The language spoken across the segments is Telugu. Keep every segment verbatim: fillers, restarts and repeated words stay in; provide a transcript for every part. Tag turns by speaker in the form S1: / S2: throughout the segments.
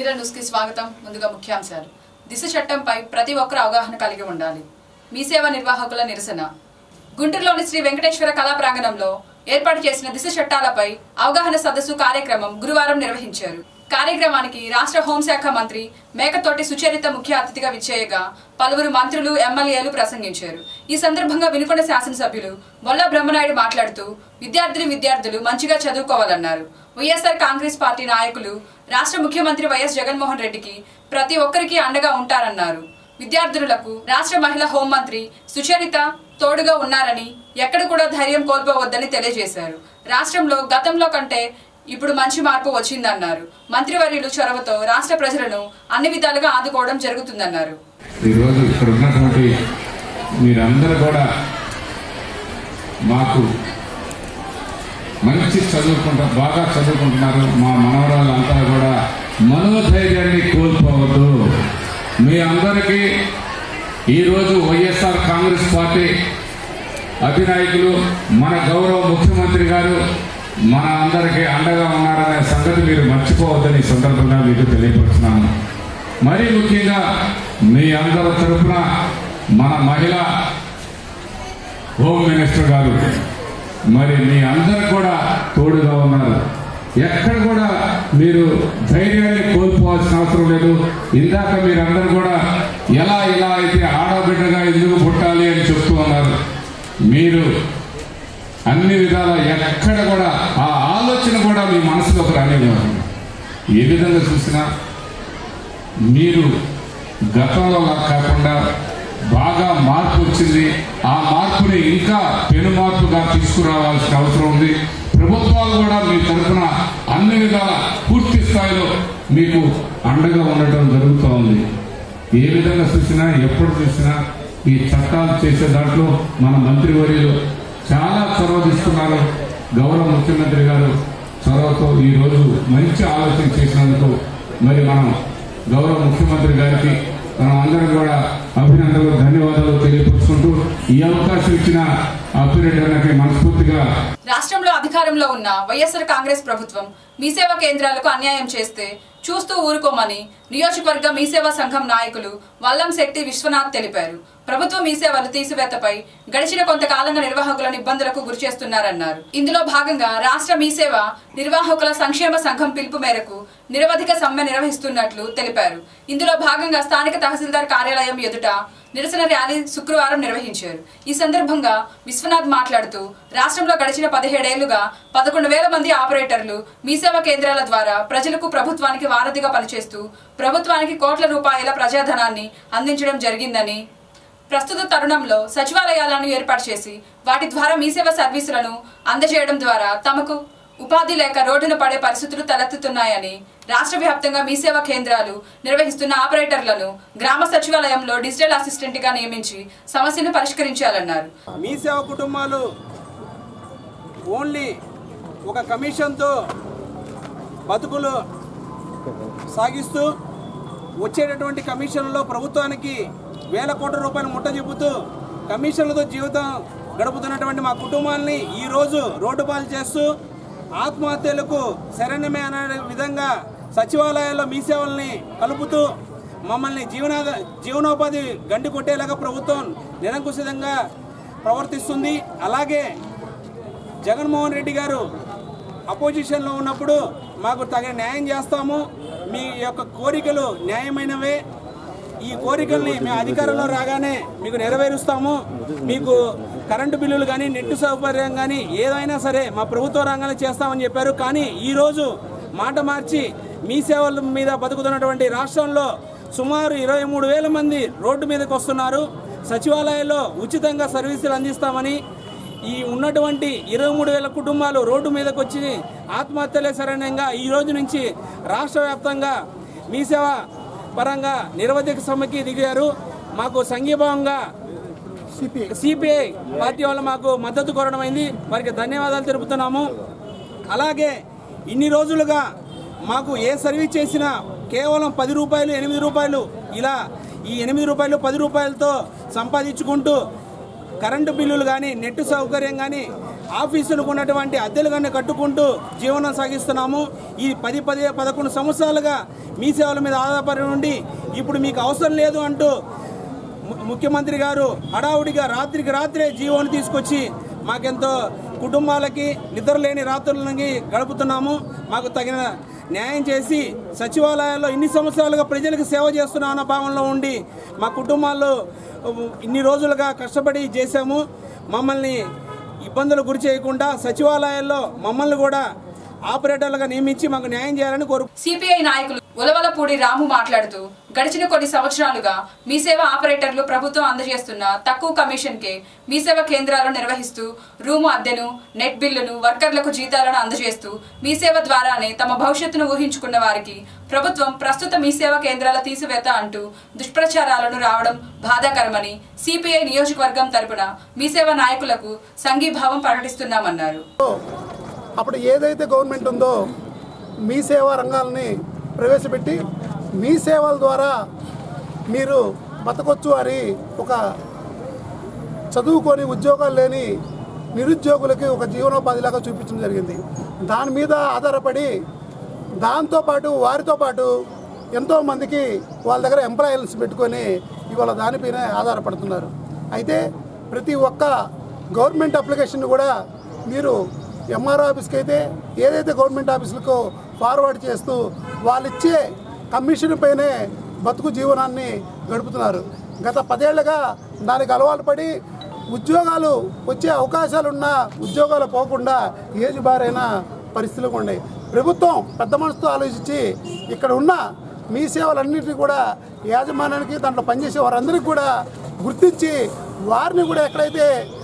S1: విజువల్ న్యూస్ కి స్వాగతం. ముందుగా ముఖ్యాంశాలు. దిశ చట్టంపై ప్రతి ఒక్కరు అవగాహన కలిగి ఉండాలి. మీ సేవ నిర్వాహకుల నిరసన. గుంటూరులోని శ్రీ వెంకటేశ్వర కళా ప్రాంగణంలో ఏర్పాటు చేసిన దిశ చట్టాలపై అవగాహన సదస్సు కార్యక్రమం గురువారం నిర్వహించారు. కార్యక్రమానికి రాష్ట్ర హోంశాఖ మంత్రి మేకతోటి సుచరిత ముఖ్య అతిథిగా విచ్చేయగా పలువురు మంత్రులు, ఎమ్మెల్యేలు ప్రసంగించారు. ఈ సందర్భంగా వినుకొండ శాసనసభ్యులు బొల్ల బ్రహ్మనాయుడు మాట్లాడుతూ విద్యార్థిని విద్యార్థులు మంచిగా చదువుకోవాలన్నారు. వైఎస్ఆర్ కాంగ్రెస్ పార్టీ నాయకులు రాష్ట్ర ముఖ్యమంత్రి వైఎస్ జగన్మోహన్ రెడ్డికి ప్రతి ఒక్కరికి అండగా ఉంటారన్నారు. విద్యార్థులకు రాష్ట్ర మహిళా హోంమంత్రి సుచరిత తోడుగా ఉన్నారని, ఎక్కడ కూడా ధైర్యం కోల్పోవద్దని తెలియజేశారు. రాష్ట్రంలో గతంలో కంటే ఇప్పుడు మంచి మార్పు వచ్చిందన్నారు. మంత్రివర్యులు చొరవతో రాష్ట్ర ప్రజలను అన్ని విధాలుగా ఆదుకోవడం జరుగుతుందన్నారు.
S2: ఈరోజు ఇక్కడ ఉన్నటువంటి మీరందరూ కూడా మాకు మంచి చదువుకుంటారు, బాగా చదువుకుంటున్నారు. మా మనవరాళ్ళంతా కూడా మనోధైర్యాన్ని కోల్పోవద్దు. మీ అందరికీ ఈరోజు వైఎస్ఆర్ కాంగ్రెస్ పార్టీ అధినాయకులు మన గౌరవ ముఖ్యమంత్రి గారు మన అందరికీ అండగా ఉన్నారనే సంగతి మీరు మర్చిపోవద్దని సందర్భంగా మీకు తెలియపరుస్తున్నాను. మరీ ముఖ్యంగా మీ అందరి తరఫున మన మహిళా హోమ్ మినిస్టర్ గారు మరి మీ అందరు కూడా తోడుగా ఉన్నారు. ఎక్కడ కూడా మీరు ధైర్యాన్ని కోల్పోవాల్సిన అవసరం లేదు. ఇందాక మీరందరూ కూడా ఎలా ఇలా అయితే ఆడబిడ్డగా ఎందుకు పుట్టాలి అని చెప్తూ ఉన్నారు. మీరు అన్ని విధాల ఎక్కడ కూడా ఆ ఆలోచన కూడా మీ మనసులోకి రానివ్వదు. ఏ విధంగా చూసినా మీరు గతంలో కాకుండా బాగా మార్పు వచ్చింది. ఆ మార్పుని ఇంకా పెను మార్పుగా తీసుకురావాల్సిన అవసరం ఉంది. ప్రభుత్వాలు కూడా మీ తరఫున అన్ని విధాల పూర్తి స్థాయిలో మీకు అండగా ఉండటం జరుగుతూ ఉంది. ఏ విధంగా చూసినా ఎప్పుడు చూసినా ఈ చట్టాలు చేసే దాంట్లో మన మంత్రివర్యులు చాలా చొరవ తీసుకున్నారు. గౌరవ ముఖ్యమంత్రి గారు చొరవతో ఈరోజు మంచి ఆలోచన చేసినందుకు మరి మనం గౌరవ ముఖ్యమంత్రి గారికి మనం అందరం కూడా అభినందనలు, ధన్యవాదాలు తెలియపరుచుకుంటూ ఈ అవకాశం ఇచ్చిన అభిరెడ్డి మనస్ఫూర్తిగా.
S1: రాష్ట్రంలో అధికారంలో ఉన్న వైఎస్ఆర్ కాంగ్రెస్ ప్రభుత్వం మీ సేవా కేంద్రాలకు అన్యాయం చేస్తే చూస్తూ ఊరుకోమని నియోజకవర్గ మీ సేవా సంఘం నాయకులు వల్లంశెట్టి విశ్వనాథ్ తెలిపారు. ప్రభుత్వం మీ సేవలు తీసివేతపై గడిచిన కొంతకాలంగా నిర్వాహకులను ఇబ్బందులకు గురి చేస్తున్నారన్నారు. ఇందులో భాగంగా రాష్ట్ర మీ సేవ నిర్వాహకుల సంక్షేమ సంఘం పిలుపు మేరకు నిరవధిక సమ్మె నిర్వహిస్తున్నట్లు తెలిపారు. ఇందులో భాగంగా స్థానిక తహసీల్దార్ కార్యాలయం ఎదుట నిరసన ర్యాలీ శుక్రవారం నిర్వహించారు. ఈ సందర్భంగా విశ్వనాథ్ మాట్లాడుతూ రాష్ట్రంలో గడిచిన పదిహేడేళ్లుగా పదకొండు వేల మంది ఆపరేటర్లు మీ సేవా కేంద్రాల ద్వారా ప్రజలకు, ప్రభుత్వానికి వారధిగా పనిచేస్తూ ప్రభుత్వానికి కోట్ల రూపాయల ప్రజాధనాన్ని అందించడం జరిగిందని, ప్రస్తుత తరుణంలో సచివాలయాలను ఏర్పాటు చేసి వాటి ద్వారా మీ సేవా సర్వీసులను అందజేయడం ద్వారా తమకు ఉపాధి లేక రోడ్డున పడే పరిస్థితులు తలెత్తుతున్నాయని, రాష్ట్ర వ్యాప్తంగా మీ సేవా కేంద్రాలు నిర్వహిస్తున్న ఆపరేటర్లను గ్రామ సచివాలయంలో డిజిటల్ అసిస్టెంట్ గా నియమించి సమస్యను పరిష్కరించాలన్నారు.
S3: మీ సేవా కుటుంబాలు ఓన్లీ ఒక కమిషన్తో బతుకులు సాగిస్తూ వచ్చేటటువంటి కమిషన్లో ప్రభుత్వానికి వేల కోట్ల రూపాయలు ముట్ట చెబుతూ కమిషన్లతో జీవితం గడుపుతున్నటువంటి మా కుటుంబాలని ఈరోజు రోడ్డు పాలు చేస్తూ ఆత్మహత్యలకు శరణ్యమే అనే విధంగా సచివాలయాల్లో మీ సేవల్ని కలుపుతూ మమ్మల్ని జీవనా జీవనోపాధి గండి కొట్టేలాగా ప్రభుత్వం నిరంకుశంగా ప్రవర్తిస్తుంది. అలాగే జగన్మోహన్ రెడ్డి గారు అపోజిషన్లో ఉన్నప్పుడు మాకు తగిన న్యాయం చేస్తాము, మీ యొక్క కోరికలు న్యాయమైనవే, ఈ కోరికల్ని మేము అధికారంలో రాగానే మీకు నెరవేరుస్తాము, మీకు కరెంటు బిల్లులు కానీ నెట్ సౌకర్యం కానీ ఏదైనా సరే మా ప్రభుత్వ రంగంలో చేస్తామని చెప్పారు. కానీ ఈరోజు మాట మార్చి మీ సేవల మీద బతుకుతున్నటువంటి రాష్ట్రంలో సుమారు ఇరవై మూడు వేల మంది రోడ్డు మీదకి వస్తున్నారు. సచివాలయాల్లో ఉచితంగా సర్వీసులు అందిస్తామని ఈ ఉన్నటువంటి ఇరవై మూడు వేల కుటుంబాలు రోడ్డు మీదకి వచ్చి ఆత్మహత్యలే శరణ్యంగా ఈ రోజు నుంచి రాష్ట్ర వ్యాప్తంగా మీ సేవ పరంగా నిరవధిక సమ్మెకి దిగారు. మాకు సంఘీభావంగా సిపిఐ పార్టీ వాళ్ళు మాకు మద్దతు కోరడమైంది. వారికి ధన్యవాదాలు తెలుపుతున్నాము. అలాగే ఇన్ని రోజులుగా మాకు ఏ సర్వీస్ చేసినా కేవలం పది రూపాయలు ఎనిమిది రూపాయలు ఇలా ఈ ఎనిమిది రూపాయలు పది రూపాయలతో సంపాదించుకుంటూ కరెంటు బిల్లులు కానీ నెట్ సౌకర్యం కానీ ఆఫీసులకు ఉన్నటువంటి అద్దెలుగానే కట్టుకుంటూ జీవనం సాగిస్తున్నాము. ఈ పది పది పదకొండు సంవత్సరాలుగా మీ సేవల మీద ఆధారపడి ఉండి ఇప్పుడు మీకు అవసరం లేదు అంటూ ముఖ్యమంత్రి గారు హడావుడిగా రాత్రికి రాత్రే జీవోని తీసుకొచ్చి మాకెంతో కుటుంబాలకి నిద్రలేని రాత్రులకి గడుపుతున్నాము. మాకు తగిన న్యాయం చేసి సచివాలయాల్లో ఇన్ని సంవత్సరాలుగా ప్రజలకు సేవ చేస్తున్నా అన్న భావనలో ఉండి మా కుటుంబాల్లో ఇన్ని రోజులుగా కష్టపడి చేశాము. మమ్మల్ని ఇబ్బందులు గురి చేయకుండా సచివాలయాల్లో మమ్మల్ని కూడా ఆపరేటర్లుగా నియమించి మాకు న్యాయం చేయాలని కోరు.
S1: సిపిఐ నాయకులు ఉలవలపూడి రాము మాట్లాడుతూ గడిచిన కొన్ని సంవత్సరాలుగా మీ సేవ ఆపరేటర్లు ప్రభుత్వం అందజేస్తున్న తక్కువ కమిషన్ కే మీ సేవ కేంద్రాలు నిర్వహిస్తూ రూము అద్దెను, నెట్ బిల్లును, వర్కర్లకు జీతాలను అందజేస్తూ మీ సేవ ద్వారానే తమ భవిష్యత్తును ఊహించుకున్న వారికి ప్రభుత్వం ప్రస్తుత మీ సేవ కేంద్రాల తీసివేత అంటూ దుష్ప్రచారాలను రావడం బాధాకరమని సిపిఐ నియోజకవర్గం తరపున మీ సేవ నాయకులకు సంఘీభావం ప్రకటిస్తున్నామన్నారు.
S4: అప్పుడు ఏదైతే గవర్నమెంట్ ఉందో మీ సేవా రంగాలని ప్రవేశపెట్టి మీ సేవల ద్వారా మీరు బతకొచ్చు అని ఒక చదువుకొని ఉద్యోగాలు లేని నిరుద్యోగులకి ఒక జీవనోపాధిలాగా చూపించడం జరిగింది. దాని మీద ఆధారపడి దాంతోపాటు వారితో పాటు ఎంతోమందికి వాళ్ళ దగ్గర ఎంప్లాయీస్ పెట్టుకొని ఇవాళ దానిపైన ఆధారపడుతున్నారు. అయితే ప్రతి ఒక్క గవర్నమెంట్ అప్లికేషన్ కూడా మీరు ఎంఆర్ఓ ఆఫీస్కి అయితే ఏదైతే గవర్నమెంట్ ఆఫీసులకు ఫార్వర్డ్ చేస్తూ వాళ్ళు ఇచ్చే కమిషన్ పైనే బతుకు జీవనాన్ని గడుపుతున్నారు. గత పదేళ్లుగా దానికి అలవాటు పడి ఉద్యోగాలు వచ్చే అవకాశాలున్న ఉద్యోగాలు పోకుండా ఏజ్ బారైన పరిస్థితులు ఉన్నాయి. ప్రభుత్వం పెద్ద మనసుతో ఆలోచించి ఇక్కడ ఉన్న మీ సేవలన్నింటినీ కూడా యాజమాన్యానికి దాంట్లో పనిచేసే వారందరికీ కూడా గుర్తించి వారిని కూడా ఎక్కడైతే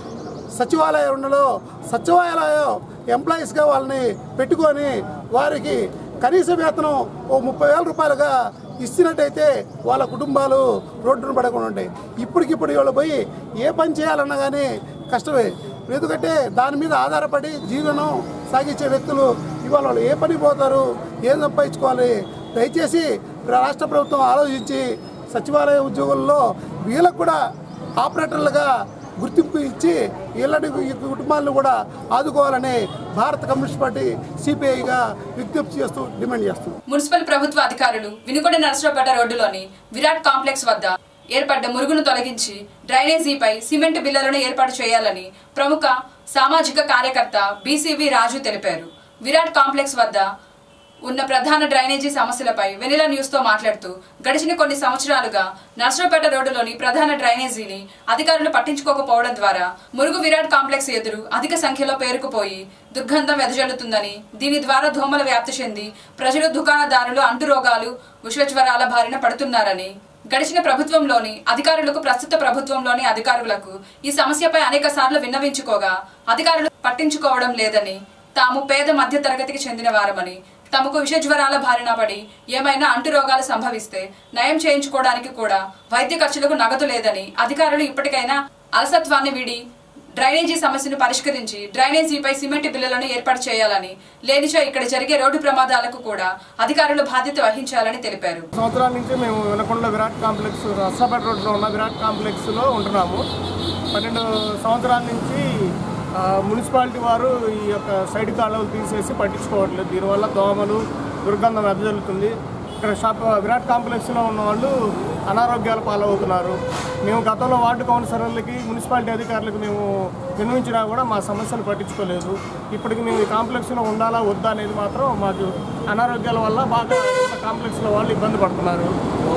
S4: సచివాలయం ఉండలో సచివాలయం ఎంప్లాయీస్గా వాళ్ళని పెట్టుకొని వారికి కనీస వేతనం ఓ ముప్పై వేల రూపాయలుగా ఇచ్చినట్టయితే వాళ్ళ కుటుంబాలు రోడ్డును పడకుండా ఉంటాయి. ఇప్పటికిప్పుడు వాళ్ళు పోయి ఏ పని చేయాలన్నా కానీ కష్టమే. ఎందుకంటే దాని మీద ఆధారపడి జీవనం సాగించే వ్యక్తులు ఇవాళ వాళ్ళు ఏ పని పోతారు, ఏం సంపాదించుకోవాలి. దయచేసి రాష్ట్ర ప్రభుత్వం ఆలోచించి సచివాలయ ఉద్యోగుల్లో వీళ్ళకు కూడా ఆపరేటర్లుగా గుర్తింపు ఇచ్చి ఇలాంటి కుటుంబాలను కూడా ఆదుకోవాలని భారత కమ్యూనిస్ట్ పార్టీ సిపిఐగా విజ్ఞప్తి చేస్తూ డిమాండ్ చేస్తుంది.
S1: మున్సిపల్ ప్రభుత్వ అధికారులు వినుకొండ నరసరావుపేట రోడ్డులోని విరాట్ కాంప్లెక్స్ వద్ద ఏర్పడ్డ మురుగును తొలగించి డ్రైనేజీపై సిమెంట్ బిల్లలను ఏర్పాటు చేయాలని ప్రముఖ సామాజిక కార్యకర్త బీసీవీ రాజు తెలిపారు. విరాట్ కాంప్లెక్స్ వద్ద ఉన్న ప్రధాన డ్రైనేజీ సమస్యలపై వెనిలా న్యూస్ తో మాట్లాడుతూ గడిచిన కొన్ని సంవత్సరాలుగా నర్సరావుపేట రోడ్డులోని ప్రధాన డ్రైనేజీని అధికారులు పట్టించుకోకపోవడం ద్వారా మురుగు విరాట్ కాంప్లెక్స్ ఎదురు అధిక సంఖ్యలో పేరుకుపోయి దుర్గంధం వెదజల్లుతుందని, దీని ద్వారా దోమల వ్యాప్తి చెంది ప్రజలు, దుకాణదారులు అంటురోగాలు, విషజ్వరాల బారిన పడుతున్నారని, గడిచిన ప్రభుత్వంలోని అధికారులకు ప్రస్తుత ప్రభుత్వంలోని అధికారులకు ఈ సమస్యపై అనేక సార్లు విన్నవించుకోగా అధికారులు పట్టించుకోవడం లేదని, తాము పేద మధ్య తరగతికి చెందిన వారమని, తమకు విషజ్వరాల బారిన పడి ఏమైనా అంటురోగాలు సంభవిస్తే నయం చేయించుకోవడానికి కూడా వైద్య ఖర్చులకు నగదు లేదని, అధికారులు ఇప్పటికైనా అలసత్వాన్ని వీడి డ్రైనేజీ సమస్యను పరిష్కరించి డ్రైనేజీపై సిమెంట్ బిల్లులను ఏర్పాటు చేయాలని, లేనిచో ఇక్కడ జరిగే రోడ్డు ప్రమాదాలకు కూడా అధికారులు బాధ్యత వహించాలని తెలిపారు.
S5: సంవత్సరాల నుంచి మేము వినకొండ విరాట్ కాంప్లెక్స్ నర్సరావుపేట రోడ్లో ఉన్న విరాట్ కాంప్లెక్స్లో ఉంటున్నాము. పన్నెండు సంవత్సరాల నుంచి మున్సిపాలిటీ వారు ఈ యొక్క సైడ్ కాలువలు తీసేసి పట్టించుకోవట్లేదు. దీనివల్ల దోమలు, దుర్గంధం వెదజల్లుతుంది. ఇక్కడ షాప్ విరాట్ కాంప్లెక్స్లో ఉన్న వాళ్ళు అనారోగ్యాల పాలవుతున్నారు. మేము గతంలో వార్డు కౌన్సిలర్లకి, మున్సిపాలిటీ అధికారులకు మేము విన్నవించినా కూడా మా సమస్యలు పట్టించుకోలేదు. ఇప్పటికి మేము ఈ కాంప్లెక్స్లో ఉండాలా వద్దా అనేది మాత్రం మాకు అనారోగ్యాల వల్ల బాగా కాంప్లెక్స్లో వాళ్ళు ఇబ్బంది పడుతున్నారు.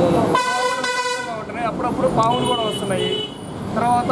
S5: అప్పుడప్పుడు పాములు కూడా వస్తున్నాయి. తర్వాత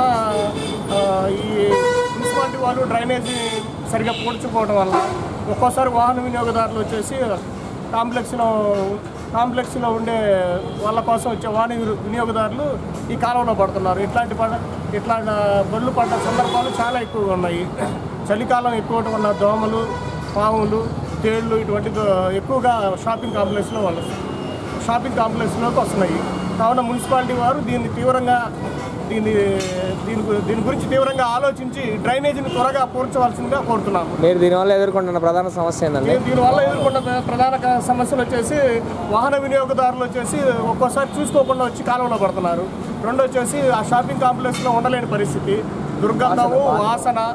S5: ఈ మున్సిపాలిటీ వాళ్ళు డ్రైనేజీ సరిగ్గా పూడ్చుకోవడం వల్ల ఒక్కోసారి వాహన వినియోగదారులు వచ్చేసి కాంప్లెక్స్లో కాంప్లెక్స్లో ఉండే వాళ్ళ కోసం వచ్చే వాహన వినియోగదారులు ఈ కాలంలో పడుతున్నారు. ఇట్లాంటి పడ ఇట్లాంటి బొడ్లు పడ్డ సందర్భాలు చాలా ఎక్కువగా ఉన్నాయి. చలికాలం ఎక్కువ ఉన్న దోమలు, పాములు, తేళ్లు ఇటువంటి ఎక్కువగా షాపింగ్ కాంప్లెక్స్లో వాళ్ళు షాపింగ్ కాంప్లెక్స్లోకి వస్తున్నాయి. కావున మున్సిపాలిటీ వారు దీన్ని తీవ్రంగా దీన్ని దీని దీని గురించి తీవ్రంగా ఆలోచించి డ్రైనేజీని త్వరగా పూడ్చవలసిందిగా కోరుతున్నాము.
S6: మీరు దీనివల్ల ఎదుర్కొంటున్న ప్రధాన సమస్య ఏంటంటే
S5: దీనివల్ల ఎదుర్కొంటున్న ప్రధాన సమస్యలు వచ్చేసి వాహన వినియోగదారులు వచ్చేసి ఒక్కోసారి చూసుకోకుండా వచ్చి కాలువలో పడుతున్నారు. రెండు వచ్చేసి ఆ షాపింగ్ కాంప్లెక్స్లో ఉండలేని పరిస్థితి, దుర్గంధము, వాసన,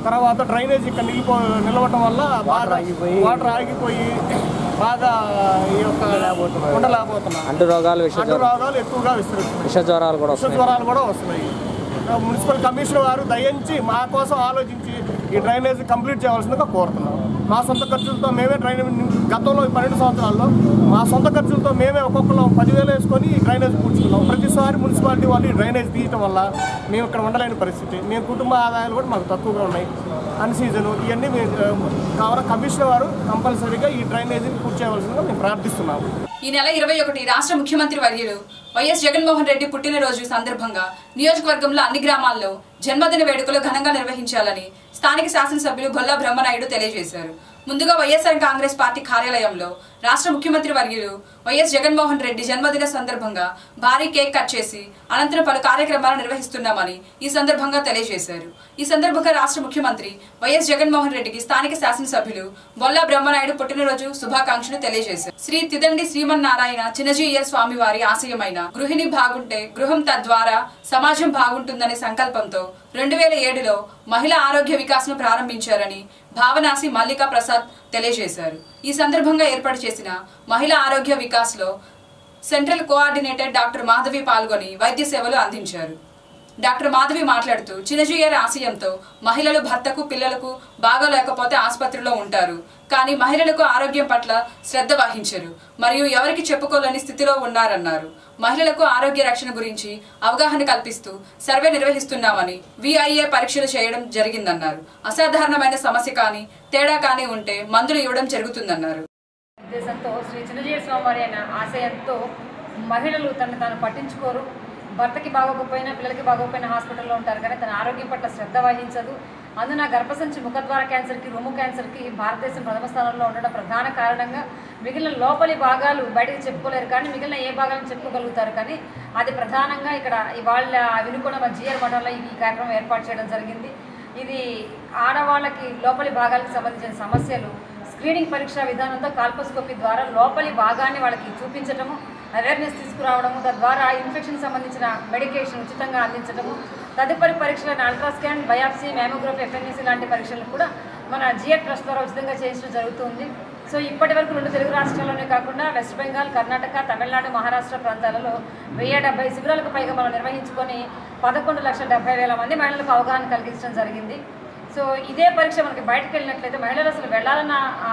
S5: తర్వాత డ్రైనేజ్ ఇక్కడ నిలిపో నిలవటం వల్ల బాగా వాటర్ ఆగిపోయి బాగా ఈ యొక్క ఉండలేకపోతున్నాం.
S6: అంటు రోగాలు
S5: అంటు రోగాలు ఎక్కువగా విస్తరిస్తున్నాయి.
S6: విష జ్వరాలు కూడా
S5: విష జ్వరాలు కూడా వస్తున్నాయి. మున్సిపల్ కమిషనర్ వారు దయించి మా కోసం ఆలోచించి ఈ డ్రైనేజ్ కంప్లీట్ చేయవలసిందిగా కోరుతున్నాం. మా సొంత ఖర్చులతో మేమే డ్రైనేజ్ గతంలో పన్నెండు సంవత్సరాల్లో మా సొంత ఖర్చులతో మేమే ఒక్కొక్కరు పదివేలు వేసుకొని ఈ డ్రైనేజ్ కూర్చున్నాం. ప్రతిసారి మున్సిపాలిటీ వాళ్ళు ఈ డ్రైనేజ్ తీయటం వల్ల మేము ఇక్కడ ఉండలేని పరిస్థితి. మేము కుటుంబ ఆదాయాలు కూడా మాకు తక్కువగా ఉన్నాయి. అన్ సీజను ఇవన్నీ మేము కావాల కమిషనర్ వారు కంపల్సరీగా ఈ డ్రైనేజీని పూర్తి చేయవలసిందిగా మేము ప్రార్థిస్తున్నాము.
S1: ఈ నెల ఇరవై ఒకటి రాష్ట్ర ముఖ్యమంత్రి వర్యులు వైఎస్ జగన్మోహన్ రెడ్డి పుట్టినరోజు సందర్భంగా నియోజకవర్గంలో అన్ని గ్రామాల్లో జన్మదిన వేడుకలు ఘనంగా నిర్వహించాలని స్థానిక శాసనసభ్యులు గొల్లా బ్రహ్మనాయుడు తెలియజేశారు. ముందుగా వైఎస్ఆర్ కాంగ్రెస్ పార్టీ కార్యాలయంలో రాష్ట్ర ముఖ్యమంత్రి వర్యులు వైఎస్ జగన్మోహన్ రెడ్డి జన్మదిన సందర్భంగా భారీ కేక్ కట్ చేసి అనంతరం పలు కార్యక్రమాలు నిర్వహిస్తున్నామని ఈ సందర్భంగా తెలియజేశారు. ఈ సందర్భంగా రాష్ట్ర ముఖ్యమంత్రి వైఎస్ జగన్మోహన్ రెడ్డికి స్థానిక శాసనసభ్యులు బొల్లా బ్రహ్మనాయుడు పుట్టినరోజు శుభాకాంక్షలు తెలియజేశారు. శ్రీ తిదండి శ్రీమన్నారాయణ చిన్నజీయర్ స్వామి వారి ఆశయమైన గృహిణి బాగుంటే గృహం తద్వారా సమాజం బాగుంటుందనే సంకల్పంతో రెండు వేల ఏడులో మహిళా ఆరోగ్య వికాస్ను ప్రారంభించారని భావనాసి మల్లికా ప్రసాద్ తెలియజేశారు. ఈ సందర్భంగా ఏర్పాటు చేసిన మహిళా ఆరోగ్య వికాస్ లో సెంట్రల్ కోఆర్డినేటర్ డాక్టర్ మాధవి పాల్గొని వైద్య సేవలు అందించారు. డాక్టర్ మాధవి మాట్లాడుతూ చిన్నజీయర్ ఆశయంతో మహిళలు భర్తకు పిల్లలకు బాగోలేకపోతే ఆసుపత్రిలో ఉంటారు, కానీ మహిళలకు ఆరోగ్యం పట్ల శ్రద్ధ వహించరు మరియు ఎవరికి చెప్పుకోలేని స్థితిలో ఉన్నారన్నారు. మహిళలకు ఆరోగ్య రక్షణ గురించి అవగాహన కల్పిస్తూ సర్వే నిర్వహిస్తున్నామని విఐఏ పరీక్షలు చేయడం జరిగిందన్నారు. అసాధారణమైన సమస్య కానీ తేడా కానీ ఉంటే మందులు ఇవ్వడం జరుగుతుందన్నారు.
S7: ఉద్దేశంతో శ్రీ చిన్నజీయర్ స్వామివారి అయిన ఆశయంతో మహిళలు తనను తాను పట్టించుకోరు, భర్తకి బాగోకపోయినా పిల్లలకి బాగోకపోయినా హాస్పిటల్లో ఉంటారు, కానీ తన ఆరోగ్యం పట్ల శ్రద్ధ వహించదు. అందున గర్భసంచి ముఖద్వార క్యాన్సర్కి రొమ్ము క్యాన్సర్కి భారతదేశం ప్రథమ స్థానంలో ఉండడం ప్రధాన కారణంగా మిగిలిన లోపలి భాగాలు బయటకు చెప్పుకోలేరు, కానీ మిగిలిన ఏ భాగాలను చెప్పుకోగలుగుతారు. కానీ అది ప్రధానంగా ఇక్కడ ఇవాళ వినుకొండ జిఆర్ మఠంలో ఈ కార్యక్రమం ఏర్పాటు చేయడం జరిగింది. ఇది ఆడవాళ్ళకి లోపలి భాగాలకు సంబంధించిన సమస్యలు స్క్రీనింగ్ పరీక్షా విధానంతో కాల్పోస్కోపీ ద్వారా లోపలి భాగాన్ని వాళ్ళకి చూపించడము, అవేర్నెస్ తీసుకురావడము, తద్వారా ఇన్ఫెక్షన్ సంబంధించిన మెడికేషన్ ఉచితంగా అందించడము, తదుపరి పరీక్షలను అల్ట్రాస్కాన్, బయాప్సీ, మ్యామోగ్రఫీ, ఎఫ్ఎన్ఈసీ లాంటి పరీక్షలను కూడా మన జిఆర్ ట్రస్ట్ ద్వారా ఉచితంగా చేయించడం జరుగుతుంది. సో ఇప్పటి వరకు రెండు తెలుగు రాష్ట్రాల్లోనే కాకుండా వెస్ట్ బెంగాల్, కర్ణాటక, తమిళనాడు, మహారాష్ట్ర ప్రాంతాలలో వెయ్యి డెబ్బై శిబిరాలకు పైగా మనం నిర్వహించుకొని పదకొండు లక్షల డెబ్బై వేల మంది మహిళలకు అవగాహన కలిగించడం జరిగింది. సో ఇదే పరీక్ష మనకి బయటకు వెళ్ళినట్లయితే మహిళలు అసలు వెళ్ళాలన్న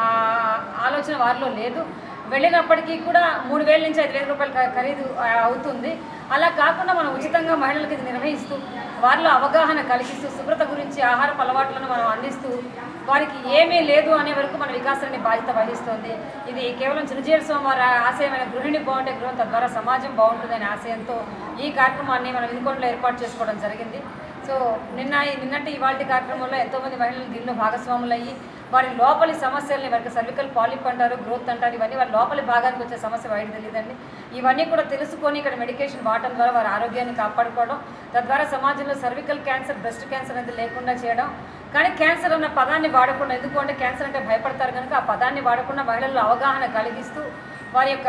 S7: ఆలోచన వారిలో లేదు. వెళ్ళినప్పటికీ కూడా మూడు వేల నుంచి ఐదు వేల రూపాయలు ఖరీదు అవుతుంది. అలా కాకుండా మనం ఉచితంగా మహిళలకు ఇది నిర్వహిస్తూ వారిలో అవగాహన కలిగిస్తూ శుభ్రత గురించి ఆహారపు అలవాట్లను మనం అందిస్తూ వారికి ఏమీ లేదు అనే వరకు మన వికాసాన్ని బాధ్యత వహిస్తుంది. ఇది కేవలం చిన్నజీయర్ స్వామి వారి ఆశయమైన గృహిణి బాగుంటే గృహం తద్వారా సమాజం బాగుంటుందనే ఆశయంతో ఈ కార్యక్రమాన్ని మనం వినుకొండలో ఏర్పాటు చేసుకోవడం జరిగింది. సో నిన్న నిన్నటి ఇవాళ కార్యక్రమంలో ఎంతోమంది మహిళలు దీనిలో భాగస్వాములు అయ్యి వారి లోపలి సమస్యల్ని, వారికి సర్వికల్ పాలిప్ అంటారు, గ్రోత్ అంటారు, ఇవన్నీ వారి లోపలి భాగానికి వచ్చే సమస్య బయట తెలియదండి. ఇవన్నీ కూడా తెలుసుకొని ఇక్కడ మెడికేషన్ వాడటం ద్వారా వారి ఆరోగ్యాన్ని కాపాడుకోవడం, తద్వారా సమాజంలో సర్వికల్ క్యాన్సర్, బ్రెస్ట్ క్యాన్సర్ అనేది లేకుండా చేయడం. కానీ క్యాన్సర్ అన్న పదాన్ని వాడకుండా, ఎందుకు అంటే క్యాన్సర్ అంటే భయపడతారు కనుక ఆ పదాన్ని వాడకుండా మహిళల్లో అవగాహన కలిగిస్తూ వారి యొక్క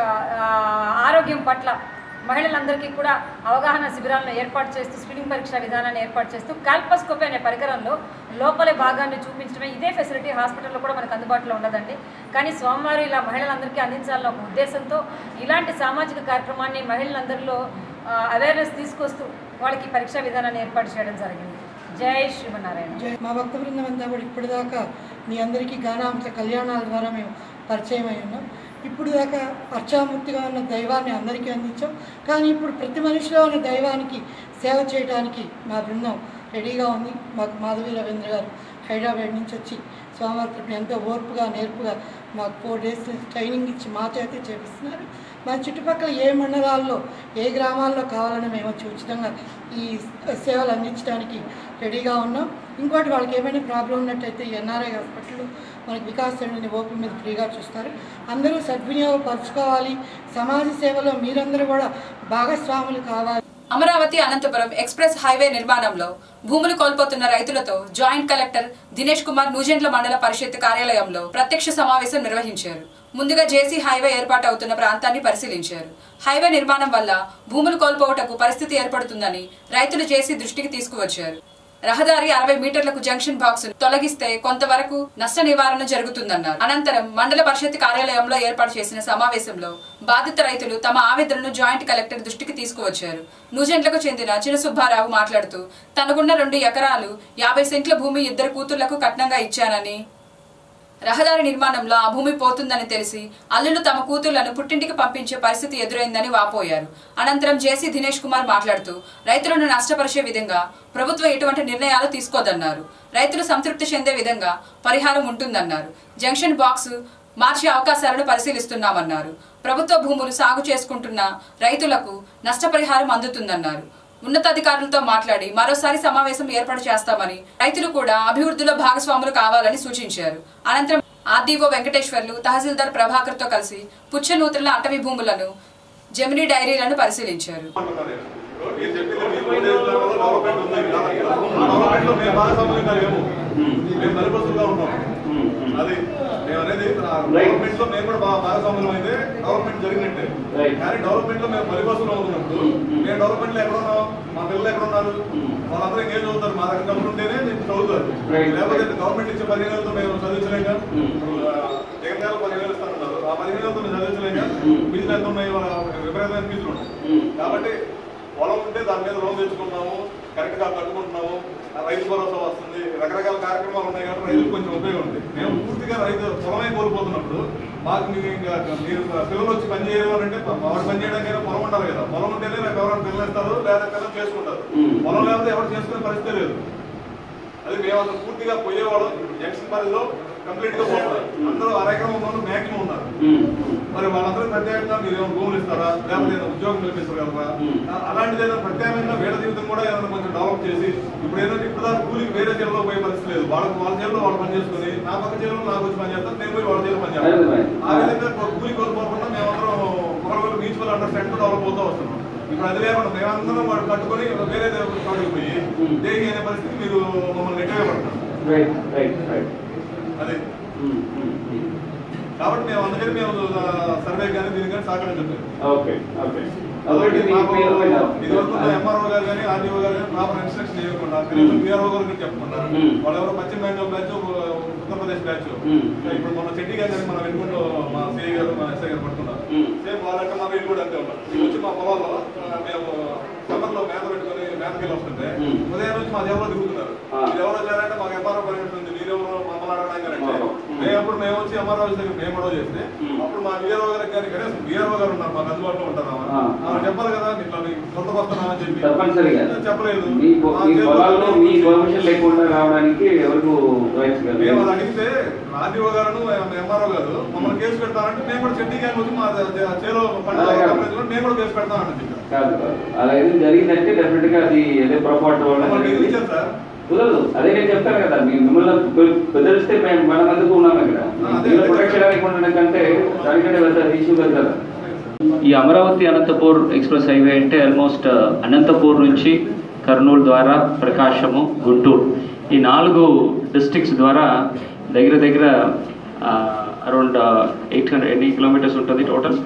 S7: ఆరోగ్యం పట్ల మహిళలందరికీ కూడా అవగాహన శిబిరాలను ఏర్పాటు చేస్తూ స్క్రీనింగ్ పరీక్ష విధానాన్ని ఏర్పాటు చేస్తూ కాల్పోస్కోపీ అనే పరికరంలో లోపలి భాగాన్ని చూపించడమే. ఇదే ఫెసిలిటీ హాస్పిటల్లో కూడా మనకు అందుబాటులో ఉండదండి. కానీ స్వామివారు ఇలా మహిళలందరికీ అందించాలన్న ఒక ఉద్దేశంతో ఇలాంటి సామాజిక కార్యక్రమాన్ని మహిళలందరిలో అవేర్నెస్ తీసుకొస్తూ వాళ్ళకి పరీక్షా విధానాన్ని ఏర్పాటు చేయడం జరిగింది. జై శ్రీమన్నారాయణ.
S8: మా భక్త బృందం అంతా కూడా ఇప్పటిదాకా మీ అందరికీ గానాంశ కళ్యాణాల ద్వారా మేము పరిచయం అయి ఉన్నాం. ఇప్పుడు దాకా అర్చామూర్తిగా ఉన్న దైవాన్ని అందరికీ అందించాం. కానీ ఇప్పుడు ప్రతి మనిషిలో ఉన్న దైవానికి సేవ చేయడానికి మా బృందం రెడీగా ఉంది. మాకు మాధవి రవీంద్ర గారు హైదరాబాద్ నుంచి వచ్చి స్వామివారి ఎంతో ఓర్పుగా నేర్పుగా మాకు ఫోర్ డేస్ ట్రైనింగ్ ఇచ్చి మా చేతే చేపిస్తున్నారు. మా చుట్టుపక్కల ఏ మండలాల్లో ఏ గ్రామాల్లో కావాలని మేము వచ్చి ఉచితంగా ఈ సేవలు అందించడానికి రెడీగా ఉన్నాం. ఇంకోటి వాళ్ళకి ఏమైనా ప్రాబ్లం ఉన్నట్టయితే ఎన్ఆర్ఐ హాస్పిటల్ మనకి వికాస్ సెంటర్ని ఓపీ మీద ఫ్రీగా చూస్తారు. అందరూ సద్వినియోగపరచుకోవాలి. సమాజ సేవలో మీరందరూ కూడా భాగస్వాములు కావాలి.
S1: అమరావతి అనంతపురం ఎక్స్ప్రెస్ హైవే నిర్మాణంలో భూములు కోల్పోతున్న రైతులతో జాయింట్ కలెక్టర్ దినేష్ కుమార్ నూజెండ్ల మండల పరిషత్ కార్యాలయంలో ప్రత్యక్ష సమావేశం నిర్వహించారు. ముందుగా జేసీ హైవే ఏర్పాటు అవుతున్న ప్రాంతాన్ని పరిశీలించారు. హైవే నిర్మాణం వల్ల భూములు కోల్పోవటకు పరిస్థితి ఏర్పడుతుందని రైతులు జేసీ దృష్టికి తీసుకువచ్చారు. రహదారి అరవై మీటర్లకు జంక్షన్ బాక్స్ తొలగిస్తే కొంతవరకు నష్ట నివారణ జరుగుతుందన్నారు. అనంతరం మండల పరిషత్ కార్యాలయంలో ఏర్పాటు చేసిన సమావేశంలో బాధిత రైతులు తమ ఆవేదనను జాయింట్ కలెక్టర్ దృష్టికి తీసుకువచ్చారు. నూజెండ్లకు చెందిన చిన్న సుబ్బారావు మాట్లాడుతూ తనకున్న రెండు ఎకరాలు యాభై సెంట్ల భూమి ఇద్దరు కూతుళ్లకు కట్నంగా ఇచ్చానని, రహదారి నిర్మాణంలో ఆ భూమి పోతుందని తెలిసి అల్లులు తమ కూతుళ్లను పుట్టింటికి పంపించే పరిస్థితి ఎదురైందని వాపోయారు. అనంతరం జేసీ దినేష్ కుమార్ మాట్లాడుతూ రైతులను నష్టపరిచే విధంగా ప్రభుత్వం ఎటువంటి నిర్ణయాలు తీసుకోదన్నారు. రైతులు సంతృప్తి చెందే విధంగా పరిహారం ఉంటుందన్నారు. జంక్షన్ బాక్స్ మార్చే అవకాశాలను పరిశీలిస్తున్నామన్నారు. ప్రభుత్వ భూములు సాగు చేసుకుంటున్న రైతులకు నష్టపరిహారం అందుతుందన్నారు. ఉన్నతాధికారులతో మాట్లాడి మరోసారి సమావేశం ఏర్పాటు చేస్తామని, రైతులు కూడా అభివృద్ధిలో భాగస్వాములు కావాలని సూచించారు. అనంతరం ఆర్డీఓ వెంకటేశ్వర్లు తహసీల్దార్ ప్రభాకర్ తో కలిసి పుచ్చనూతుల అటవీ భూములను, జమినీ డైరీలను పరిశీలించారు.
S9: అది మేము అనేది గవర్నమెంట్ లో మేము కూడా భాగస్వామ్యం అయితే డెవలప్మెంట్ జరిగినట్టే. కానీ డెవలప్మెంట్ లో మేము పరిభాషలో అవుతున్నప్పుడు మేము డెవలప్మెంట్ లో ఎక్కడ ఉన్నాం, మా పిల్లలు ఎక్కడ ఉన్నారు, వాళ్ళందరూ ఏం చదువుతారు, మా దగ్గర డబ్బులు ఉంటేనే నేను చదువుతారు. లేకపోతే గవర్నమెంట్ ఇచ్చే పదిహేను వేలతో మేము చదివించలేక, జగన్ గారు పదిహేను వేలు ఇస్తాను, ఆ పదిహేను వేలతో మేము చదివించలేక ఫీజులు ఎంత ఉన్నాయి, విపరీతమైన ఫీజులు ఉన్నాయి. కాబట్టి పొలం ఉంటే దాని మీద లోన్ తెచ్చుకుంటున్నాము, కరెక్ట్ గా కట్టుకుంటున్నాము, రైతు భరోసా వస్తుంది, రకరకాల కార్యక్రమాలు ఉన్నాయి కాబట్టి రైతులు కొంచెం ఉపయోగం ఉంది. మేము పూర్తిగా రైతు పొలమే కోల్పోతున్నప్పుడు మాకు మీరు ఇంకా మీరు పిల్లలు వచ్చి పని చేయాలంటే వాడు పని చేయడానికైనా పొలం ఉండాలి కదా. పొలం ఉంటేనే రేపు ఎవరైనా పిల్లలు ఇస్తారు, లేదా పిల్లలు చేసుకుంటారు. పొలం లేకపోతే ఎవరు చేసుకునే పరిస్థితి లేదు. అది మేము అసలు పూర్తిగా పోయేవాడు జంక్షన్ పరిధిలో కంప్లీట్ గా పోతారు. అందరూ అరైక్రమంలో మ్యాక్సిమం ఉన్నారు. మరి వాళ్ళందరూ ప్రత్యేకంగా మీరు ఏమైనా భూములు ఇస్తారా, లేకపోతే ఏదైనా ఉద్యోగం కల్పిస్తారా, అలాంటిది ఏదైనా ప్రత్యేకంగా వేరే జీవితం కూడా ఏదైనా కొంచెం డెవలప్ చేసి, ఇప్పుడు ఏంటంటే ఇప్పుడు దాకా కూలికి వేరే జిల్లాలో పోయే పరిస్థితి లేదు. వాళ్ళకి వాళ్ళ జిల్లాలో వాళ్ళు పని చేసుకుని నా పక్క జిల్లాలో నాకు వచ్చి పని చేస్తాను, నేను పోయి వాళ్ళ జిల్లా పని చేస్తాను. ఆ విధంగా కూలి కోల్పోకుండా మేమందరం ఒకరికొకరు మ్యూచువల్ అండర్స్టాండింగ్ డెవలప్ అవుతూ వస్తున్నాం. ఇప్పుడు అది లేకుండా మేమందరం వాడు కట్టుకొని వేరే చోటుకి పోయి దేనికి అనే పరిస్థితి మీరు మమ్మల్ని నెట్టగా పడతారు. అదే కాబట్టి మేము అందుకని మేము సర్వే కానీ దీనికి కానీ సహకరించలేదు. ఇదివరకు ఎంఆర్ఓ గారు కానీ ఆర్డీఓ గారు కానీ ప్రాపర్ ఇన్స్ట్రక్షన్ ఇవ్వకుండా బీఆర్ఓ గారు కానీ చెప్పకుండా వాళ్ళు ఎవరో పశ్చిమ బెంగాల్ బ్యాచ్, ఉత్తరప్రదేశ్ బ్యాచ్, ఇప్పుడు మన చెట్టి గారు కానీ మన వెనుకుంటూ మా సిఐ గారు మా ఎస్ఐ గారు పడుతున్నారు. సేమ్ వాళ్ళంటే మా వీళ్ళు కూడా అంతే ఉన్నారు. వచ్చి మా పొలాల్లో మేము సమ్మర్లో మేత పెట్టుకుని మేతకెళ్ళి వస్తుంటే ఉదయం నుంచి మా జేబులో దిగుతున్నారు. మీరు ఎవరు వచ్చారంటే మాకు ఎంఆర్ఓ పర్మిషన్ ఉంది, మీరెవరు మమ్మల్ని అడగడానికి అంటే మేము అప్పుడు మేము వచ్చి ఎంఆర్ఓ దగ్గర మేము గొడవ చేస్తే అప్పుడు మా బీఆర్ఓ గారికి కానీ కనీసం బీఆర్ఓ గారు ఉన్నారు, మాకు అందుబాటులో ఉంటారు, ఆమె చెప్పాలి కదా ఇట్లా కొత్తకు వస్తున్నామని చెప్పి చెప్పలేదు. మేము అది అడిగితే ఆర్డీఓ గారు ఎంఆర్ఓ గారు మమ్మల్ని కేసు పెడతానంటే మేము కూడా చెట్టి కానీ వచ్చి మా చేలో పండుగ మేము కూడా కేసు పెడతామని
S10: అలా ఏదో జరిగిందంటే డెఫినెట్ గా అది ఏదో పొరపాటు
S9: సార్
S10: కుదరదు. అదే నేను చెప్తాను కదా, మీ మిమ్మల్ని బెదిరిస్తే మేము మన మందుకు ఉన్నాం ఇక్కడ. ప్రొటెక్ట్ ఉండడం కంటే దానికంటే పెద్ద ఇష్యూ కదా.
S11: ఈ అమరావతి అనంతపూర్ ఎక్స్ప్రెస్ హైవే అంటే ఆల్మోస్ట్ అనంతపూర్ నుంచి కర్నూలు ద్వారా ప్రకాశము, గుంటూరు ఈ నాలుగు డిస్ట్రిక్ట్స్ ద్వారా దగ్గర దగ్గర అరౌండ్ ఎయిట్ హండ్రెడ్ ఎన్ని కిలోమీటర్స్ ఉంటుంది total,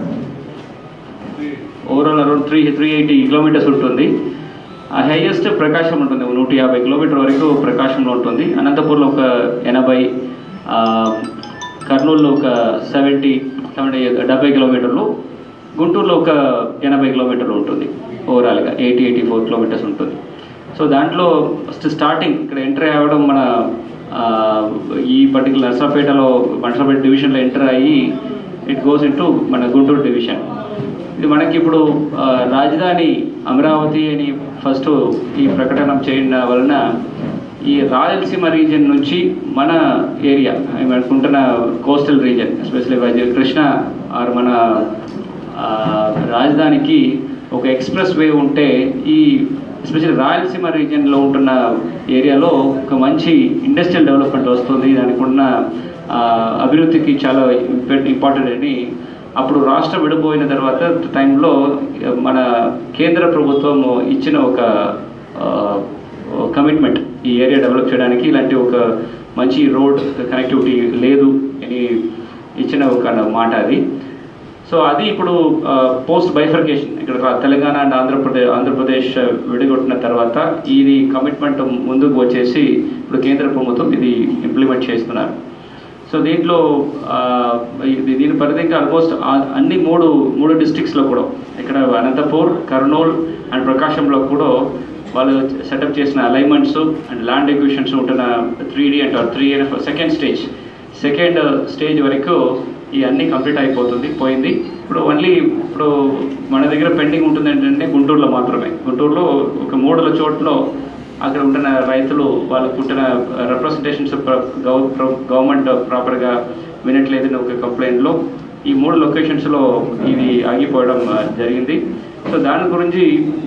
S11: overall around three three eighty kilometres ఉంటుంది. హైయెస్ట్ ప్రకాశం ఉంటుంది, నూట యాభై కిలోమీటర్ వరకు ప్రకాశంలో ఉంటుంది. అనంతపూర్లో ఒక ఎనభై, కర్నూలులో ఒక సెవెంటీ సెవెంటీ డెబ్బై కిలోమీటర్లు, గుంటూరులో ఒక ఎనభై కిలోమీటర్లు ఉంటుంది. ఓవరాల్గా ఎయిటీ ఎయిటీ ఫోర్ కిలోమీటర్స్ ఉంటుంది. సో దాంట్లో ఫస్ట్ స్టార్టింగ్ ఇక్కడ ఎంటర్ అవ్వడం మన ఈ పర్టికులర్ నర్సరావుపేటలో నర్సరావుపేట డివిజన్లో ఎంటర్ అయ్యి ఇట్ గోస్ ఇన్ టు మన గుంటూరు డివిజన్. ఇది మనకి ఇప్పుడు రాజధాని అమరావతి అని ఫస్ట్ ఈ ప్రకటన చేయడం వలన ఈ రాయలసీమ రీజియన్ నుంచి మన ఏరియా మనకుంటున్న coastal region especially Krishna or మన రాజధానికి ఒక ఎక్స్ప్రెస్ వే ఉంటే ఈ ఎస్పెషల్లీ రాయలసీమ రీజియన్లో ఉంటున్న ఏరియాలో ఒక మంచి ఇండస్ట్రియల్ డెవలప్మెంట్ వస్తుంది. దానికి ఉన్న అభివృద్ధికి చాలా ఇంపార్టెంట్ అని అప్పుడు రాష్ట్రం విడిపోయిన తర్వాత టైంలో మన కేంద్ర ప్రభుత్వం ఇచ్చిన ఒక కమిట్మెంట్ ఈ ఏరియా డెవలప్ చేయడానికి. ఇలాంటి ఒక మంచి రోడ్ కనెక్టివిటీ లేదు అని ఇచ్చిన ఒక మాట అది. సో అది ఇప్పుడు పోస్ట్ బైఫర్కేషన్ ఇక్కడ తెలంగాణ అండ్ ఆంధ్రప్రదేశ్ ఆంధ్రప్రదేశ్ విడిగొట్టిన తర్వాత ఇది కమిట్మెంట్ ముందుకు వచ్చేసి ఇప్పుడు కేంద్ర ప్రభుత్వం ఇది ఇంప్లిమెంట్ చేస్తున్నారు. సో దీంట్లో దీని పరిధికి ఆల్మోస్ట్ అన్ని మూడు మూడు డిస్ట్రిక్ట్స్లో కూడా ఇక్కడ అనంతపూర్, కర్నూలు అండ్ ప్రకాశంలో కూడా వాళ్ళు సెటప్ చేసిన అలైన్మెంట్స్ అండ్ ల్యాండ్ ఎక్విషన్స్ ఉంటున్న త్రీ డి అంటారు three second stage second stage వరకు ఈ అన్నీ కంప్లీట్ అయిపోతుంది పోయింది. ఇప్పుడు ఓన్లీ ఇప్పుడు మన దగ్గర పెండింగ్ ఉంటుంది ఏంటంటే గుంటూరులో మాత్రమే. గుంటూరులో ఒక మూడుల చోట్ల అక్కడ ఉంటున్న రైతులు వాళ్ళకు ఉంటున్న రిప్రజెంటేషన్స్ గవర్నమెంట్ ప్రాపర్గా వినట్లేదని ఒక కంప్లైంట్లో ఈ మూడు లొకేషన్స్లో ఇది ఆగిపోవడం జరిగింది. సో దాని గురించి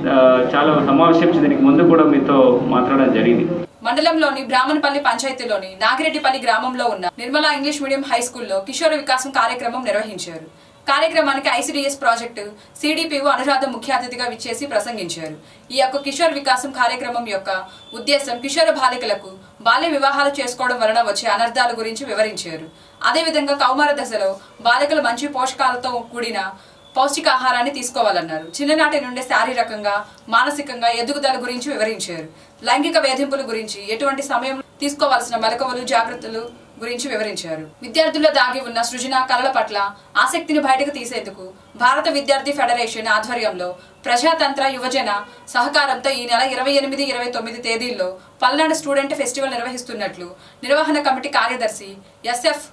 S11: చాలా సమావేశం దీనికి ముందు కూడా మీతో మాట్లాడడం జరిగింది.
S1: మండలంలోని బ్రాహ్మణపల్లి పంచాయతీలోని నాగిరెడ్డిపల్లి గ్రామంలో ఉన్న నిర్మలా ఇంగ్లీష్ మీడియం హై స్కూల్లో కిషోర వికాసం కార్యక్రమం నిర్వహించారు. కార్యక్రమానికి ఐసిడిఎస్ ప్రాజెక్టు సిడిపిఓ అనురాధ ముఖ్య అతిథిగా విచ్చేసి ప్రసంగించారు. ఈ యొక్క కిషోర్ వికాసం కార్యక్రమం యొక్క ఉద్దేశం కిషోర బాలికలకు బాల్య వివాహాలు చేసుకోవడం వలన వచ్చే అనర్థాల గురించి వివరించారు. అదేవిధంగా కౌమార దశలో బాలికలు మంచి పోషకాలతో కూడిన పౌష్టికాహారాన్ని తీసుకోవాలన్నారు. చిన్ననాటి నుండి శారీరకంగా మానసికంగా ఎదుగుదల గురించి వివరించారు. లైంగిక వేధింపుల గురించి ఎటువంటి సమయం తీసుకోవాల్సిన మెలకువలు జాగ్రత్తలు గురించి వివరించారు. విద్యార్థుల్లో దాగి ఉన్న సృజన కళల పట్ల ఆసక్తిని బయటకు తీసేందుకు భారత విద్యార్థి ఫెడరేషన్ ఆధ్వర్యంలో ప్రజాతంత్ర యువజన సహకారంతో ఈ నెల ఇరవై ఎనిమిది ఇరవై తొమ్మిది తేదీల్లో పల్నాడు స్టూడెంట్ ఫెస్టివల్ నిర్వహిస్తున్నట్లు నిర్వహణ కమిటీ కార్యదర్శి ఎస్ఎఫ్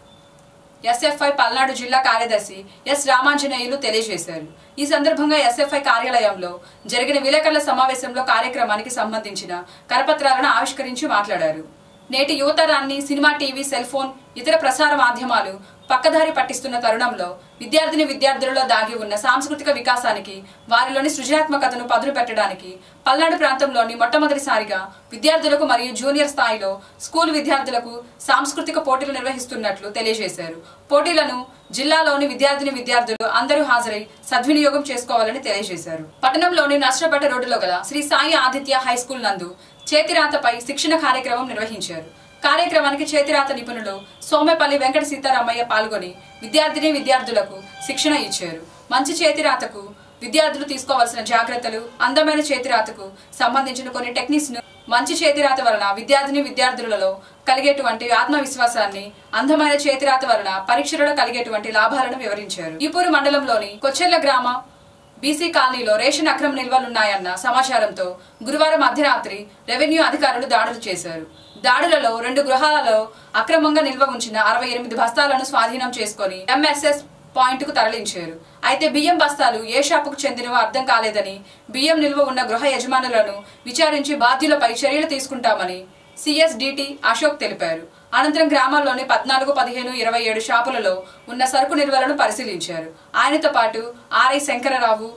S1: ఎస్ఎఫ్ఐ పల్నాడు జిల్లా కార్యదర్శి ఎస్ రామాంజనేయులు తెలియజేశారు. ఈ సందర్భంగా ఎస్ఎఫ్ఐ కార్యాలయంలో జరిగిన విలేకరుల సమావేశంలో కార్యక్రమానికి సంబంధించిన కరపత్రాలను ఆవిష్కరించి మాట్లాడారు. నేటి యువతరాన్ని సినిమా, టీవీ, సెల్ ఫోన్, ఇతర ప్రసార మాధ్యమాలు పక్కదారి పట్టిస్తున్న తరుణంలో విద్యార్థిని విద్యార్థులలో దాగి ఉన్న సాంస్కృతిక వికాసానికి వారిలోని సృజనాత్మకతను పదును పెట్టడానికి పల్నాడు ప్రాంతంలోని మొట్టమొదటిసారిగా విద్యార్థులకు మరియు జూనియర్ స్థాయిలో స్కూల్ విద్యార్థులకు సాంస్కృతిక పోటీలు నిర్వహిస్తున్నట్లు తెలియజేశారు. పోటీలను జిల్లాలోని విద్యార్థిని విద్యార్థులు అందరూ హాజరై సద్వినియోగం చేసుకోవాలని తెలియజేశారు. పట్టణంలోని నర్సరపేట రోడ్డులో గల శ్రీ సాయి ఆదిత్య హై స్కూల్ నందు చేతిరాతపై శిక్షణ కార్యక్రమం నిర్వహించారు. కార్యక్రమానికి చేతిరాత నిపుణులు సోమేపల్లి వెంకట సీతారామయ్య పాల్గొని విద్యార్థిని విద్యార్థులకు శిక్షణ ఇచ్చారు. మంచి చేతిరాతకు విద్యార్థులు తీసుకోవాల్సిన జాగ్రత్తలు, అందమైన చేతిరాతకు సంబంధించిన కొన్ని టెక్నిక్స్ ను, మంచి చేతిరాత వలన విద్యార్థిని విద్యార్థులలో కలిగేటువంటి ఆత్మవిశ్వాసాన్ని, అందమైన చేతిరాత వలన పరీక్షలలో కలిగేటువంటి లాభాలను వివరించారు. ఈపూరు మండలంలోని కొచ్చెర్ల గ్రామ బీసీ కాలనీలో రేషన్ అక్రమ నిల్వలున్నాయన్న సమాచారంతో గురువారం అర్ధరాత్రి రెవెన్యూ అధికారులు దాడులు చేశారు. దాడులలో రెండు గృహాలలో అక్రమంగా నిల్వ ఉంచిన అరవై ఎనిమిది బస్తాలను స్వాధీనం చేసుకుని ఎంఎస్ఎస్ పాయింట్ కు తరలించారు. అయితే బియ్యం బస్తాలు ఏ షాపుకు చెందినవో అర్థం కాలేదని, బియ్యం నిల్వ ఉన్న గృహ యజమానులను విచారించి బాధ్యులపై చర్యలు తీసుకుంటామని సిఎస్డిటి అశోక్ తెలిపారు. అనంతరం గ్రామాల్లోని పద్నాలుగు, పదిహేను, ఇరవై ఏడు షాపులలో ఉన్న సరుకు నిల్వలను పరిశీలించారు. ఆయనతో పాటు ఆర్ఐ శంకరరావు,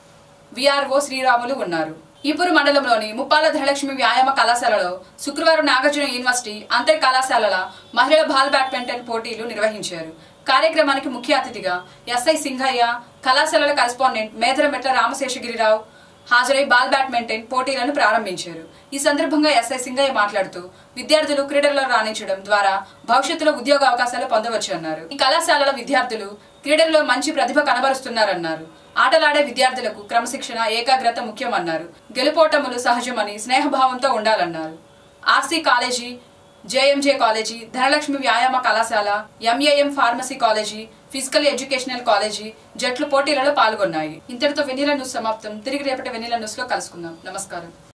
S1: విఆర్ఓ శ్రీరాములు ఉన్నారు. ఈపూరు మండలంలోని ముప్పాల ధనలక్ష్మి వ్యాయామ కళాశాలలో శుక్రవారం నాగార్జున యూనివర్సిటీ అంతర్ కళాశాలల మహిళల బాల్ బ్యాడ్మింటన్ పోటీలు నిర్వహించారు. కార్యక్రమానికి ముఖ్య అతిథిగా ఎస్ఐ సింగయ్య, కళాశాలల కరెస్పాండెంట్ మేదరమెట్ల రామశేషగిరిరావు హాజరై బాల్ బ్యాడ్మింటన్ పోటీలను ప్రారంభించారు. ఈ సందర్భంగా ఎస్ఐ సింగయ్య మాట్లాడుతూ విద్యార్థులు క్రీడల్లో రాణించడం ద్వారా భవిష్యత్తులో ఉద్యోగ అవకాశాలు పొందవచ్చు అన్నారు. ఈ కళాశాలల విద్యార్థులు క్రీడల్లో మంచి ప్రతిభ కనబరుస్తున్నారన్నారు. ఆటలాడే విద్యార్థులకు క్రమశిక్షణ, ఏకాగ్రత ముఖ్యమన్నారు. గెలుపోటములు సహజమని స్నేహభావంతో ఉండాలన్నారు. RC college, JMJ college, Dhanalakshmi వ్యాయామ కళాశాల, MAM pharmacy college, physical educational college జట్లు పోటీలలో పాల్గొన్నాయి. ఇంతటితో వెన్నెల న్యూస్ సమాప్తం. తిరిగి రేపటి వెన్నెల న్యూస్ లో కలుసుకుందాం. నమస్కారం.